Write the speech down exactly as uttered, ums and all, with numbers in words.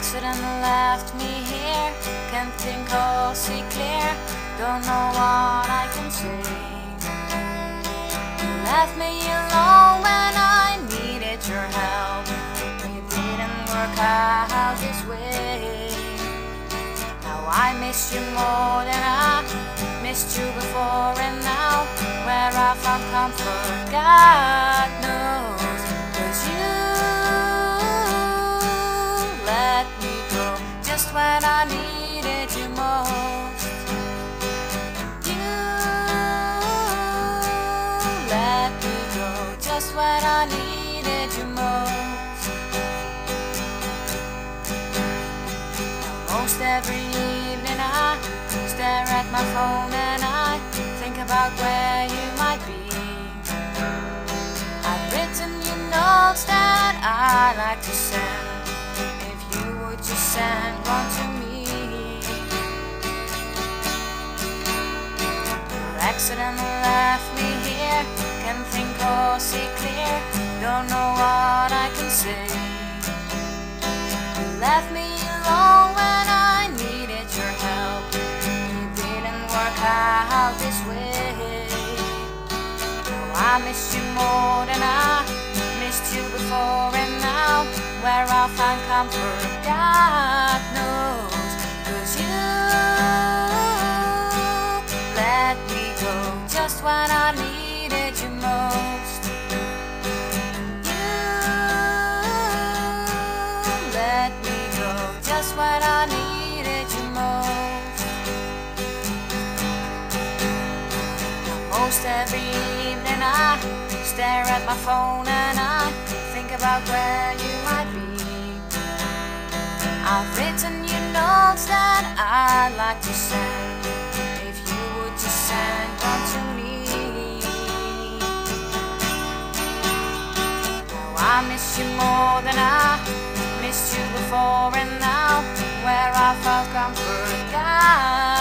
accident left me here. Can't think or see clear. Don't know what I can say. You left me alone when I needed your help. It didn't work out this way. Now I miss you more than I missed you before, and now where I found comfort, God knows. 'Cause you let me go just when I needed you most. You let me go just when I needed you most. Almost every evening I stare at my phone and I think about where you might be. I've written you notes that I like to send. If you would just send one to me. Your accident left me here. Can't think or see clear. Don't know what I can say. You left me alone when I needed your help. It didn't work out this way. Now I miss you more than I missed you before, and now where I'll find comfort, God knows. 'Cause you let me go just when I needed you most. You let me go just when I needed you most. Almost every evening I stare at my phone and I think about where you might be. I've written you notes that I'd like to send. If you would just send one to me. Now I miss you more than I missed you before, and now where I found comfort, God